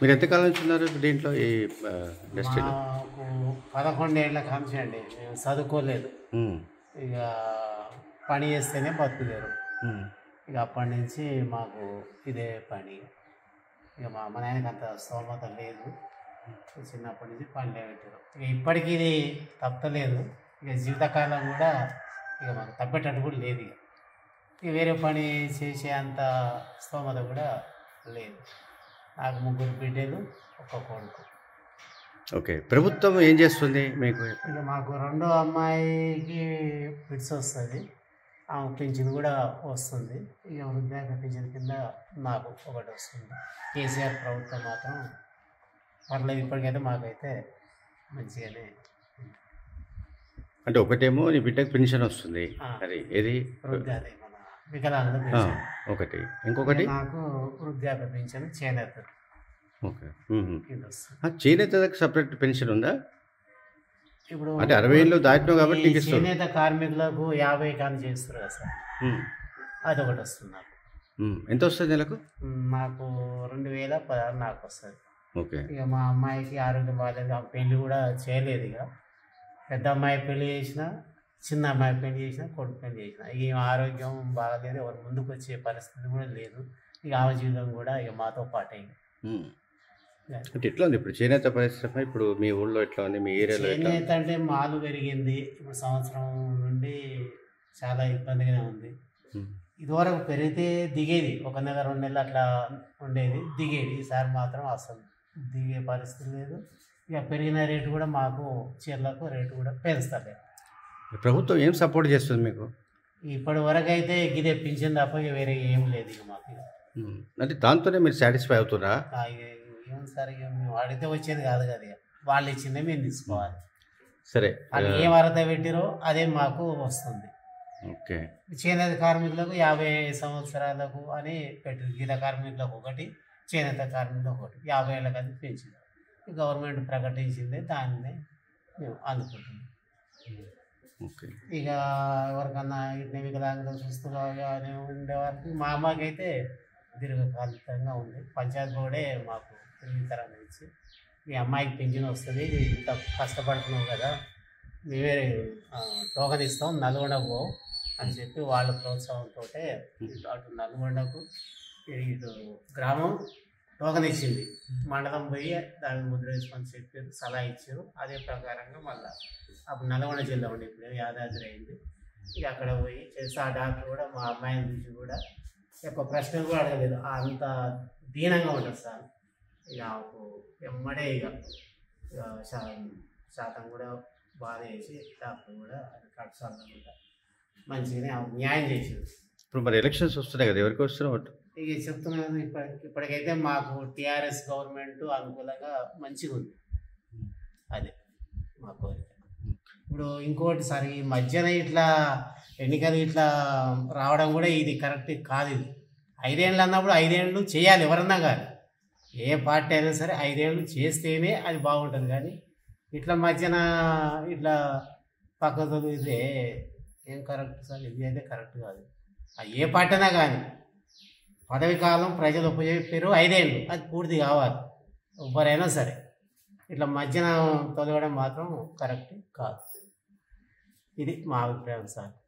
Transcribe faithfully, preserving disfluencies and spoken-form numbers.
మీరు ఎంతకాలం నుంచి ఉన్నారు దీంట్లో ఈ ఇండస్ట్రీలో? మాకు పదకొండు ఏళ్ళ కాంచి అండి. మేము చదువుకోలేదు, ఇక పని చేస్తేనే బతుకులేరు. ఇక అప్పటి నుంచి మాకు ఇదే పని. ఇక మా అమ్మ నాయనకి అంత స్తోమత లేదు, చిన్నప్పటి నుంచి పనిలే పెట్టారు. ఇక ఇప్పటికీ ఇది తప్పలేదు. ఇక జీవితకాలం కూడా ఇక మాకు తప్పేటట్టు కూడా లేదు. ఇక ఇక వేరే పని చేసే అంత స్తోమత కూడా లేదు. నాకు ముగ్గురు బిడ్డలు, ఒక్క కొడుకు. ఓకే, ప్రభుత్వం ఏం చేస్తుంది మీకు? ఇక మాకు రెండో అమ్మాయికి ఫిట్స్ వస్తుంది, ఆమె పింఛన్ కూడా వస్తుంది. ఇక వృద్ధాప్య పింఛన్ కింద నాకు ఒకటి వస్తుంది. కేసీఆర్ ప్రభుత్వం మాత్రం పర్లేదు, ఇప్పటికైతే మాకైతే మంచిగానే. అంటే ఒకటేమో నీ బిడ్డకు పెన్షన్ వస్తుంది, అది ఏది వృద్ధాప్య మన వికలాంగుల పెన్షన్ ఒకటి, ఇంకొకటి నాకు వృద్ధాప్య పెన్షన్ చేనేత. ఓకే, చేనేతకు సపరేట్ పెన్షన్ ఉందా? ఇప్పుడు అంటే అరవై ఏళ్ళు దాటినావు కాబట్టి చేనేత కార్మికులకు యాభై కాని చేస్తారు కదా సార్, అది ఒకటి వస్తుంది నాకు. ఎంత వస్తుంది నెలకు? నాకు రెండు వేల పదహారు నాకు వస్తుంది. ఓకే. ఇక మా అమ్మాయికి ఆరోగ్యం బాగాలేదు, ఆ పెళ్ళి కూడా చేయలేదు. ఇక పెద్ద అమ్మాయి పెళ్లి చేసిన, చిన్న అమ్మాయి పెళ్లి చేసిన, కొడుకు పెళ్లి చేసిన. ఇక ఆరోగ్యం బాగాలేదు, ఎవరు ముందుకు వచ్చే పరిస్థితి కూడా లేదు. ఇక ఆమె జీవితం కూడా ఇక మాతో పాటే. అంటే ఎట్లా ఉంది ఇప్పుడు చేనేత పరిశ్రమ? ఇప్పుడు మీ ఊళ్ళో ఎట్లా ఉంది, మీ ఏరియాలో? చేనేత అంటే మాలు పెరిగింది, ఇప్పుడు సంవత్సరం నుండి చాలా ఇబ్బందిగానే ఉంది. ఇదివరకు పెరిగితే దిగేది, ఒక నెల రెండు నెలలు అట్లా ఉండేది, దిగేది. ఈసారి మాత్రం అసలు దిగే పరిస్థితి లేదు. ఇక పెరిగిన రేటు కూడా మాకు చీరలకు రేటు కూడా పెంచుతలేదు. ప్రభుత్వం ఏం సపోర్ట్ చేస్తుంది మీకు? ఇప్పటి వరకు అయితే ఇదే పింఛన్ తప్ప వేరే ఏం లేదు ఇక మాకు. అంటే దాంతోనే మీరు సాటిస్ఫై అవుతురా? ఏం సార్, ఇక మేము అడిగితే వచ్చేది కాదు కదా, వాళ్ళు ఇచ్చిందే మేము తీసుకోవాలి. సరే, వాళ్ళు ఏం అర్హత పెట్టిరో అదే మాకు వస్తుంది. ఓకే. చేనేత కార్మికులకు యాభై సంవత్సరాలకు అని పెట్టింది, గీత కార్మికులకు ఒకటి, చేనేత కార్మికులకు ఒకటి, యాభై ఏళ్ళకి అది పెంచింది. గవర్నమెంట్ ప్రకటించింది, దాన్ని మేము అందుకుంటున్నాం. ఓకే. ఇక ఎవరికన్నా ఇట్లా వికలాంగులు చూస్తున్నా కానీ ఉండేవారికి మా అమ్మకి అయితే దీర్ఘకాలికంగా ఉంది. పంచాయతీ బోర్డే మాకు తిరిగితరాన్ని ఇచ్చి, మీ అమ్మాయికి పెన్షన్ వస్తుంది, ఇంత కష్టపడుతున్నావు కదా, మేమే టోకన్ ఇస్తాం, నల్గొండ పో అని చెప్పి వాళ్ళ ప్రోత్సాహంతో అటు నల్గొండకు ఇటు గ్రామం టోకన్ ఇచ్చింది. మండలం పోయి దానికి ముద్ర వేసుకొని చెప్పారు, సలహా ఇచ్చారు. అదే ప్రకారంగా మళ్ళీ అప్పుడు నల్గొండ జిల్లా ఉండి ఇప్పుడు యాదాద్రి అయింది. ఇక అక్కడ పోయి చేస్తే ఆ డాక్టర్ కూడా మా అమ్మాయిని చూసి కూడా ఎక్కువ ప్రశ్నలు కూడా అడగలేదు, అంత దీనంగా ఉంటుంది సార్. ఇక ఆమెకు ఎమ్మడే ఇక శాతం కూడా బాధ చేసి డాక్టర్ కూడా అది కట్టాలి కూడా మంచిగానే న్యాయం చేసింది. ఇప్పుడు మరి ఎలక్షన్స్ వస్తున్నాయి కదా, ఎవరికి వస్తున్నావు? ఇక చెప్తున్నాను, ఇప్పటి ఇప్పటికైతే మాకు టీఆర్ఎస్ గవర్నమెంట్ అనుకూలంగా మంచిగా ఉంది, అదే మా కోరిక. ఇప్పుడు ఇంకోటి సార్, ఈ మధ్యన ఇట్లా ఎన్నికలు ఇట్లా రావడం కూడా ఇది కరెక్ట్ కాదు. ఇది ఐదేళ్ళు అన్నప్పుడు ఐదేళ్ళు చేయాలి ఎవరన్నా కానీ, ఏ పార్టీ అయినా సరే ఐదేళ్ళు చేస్తేనే అది బాగుంటుంది. కానీ ఇట్లా మధ్యన ఇట్లా పక్క చదివితే ఏం కరెక్ట్ సార్? ఇది అయితే కరెక్ట్ కాదు. ఏ పార్టీ అయినా కానీ పదవి కాలం ప్రజలు ఉపయోగించారు ఐదేళ్ళు, అది పూర్తి కావాలి ఎవరైనా సరే. ఇట్లా మధ్యన తొలగడం మాత్రం కరెక్ట్ కాదు. ఇది మా అభిప్రాయం సార్.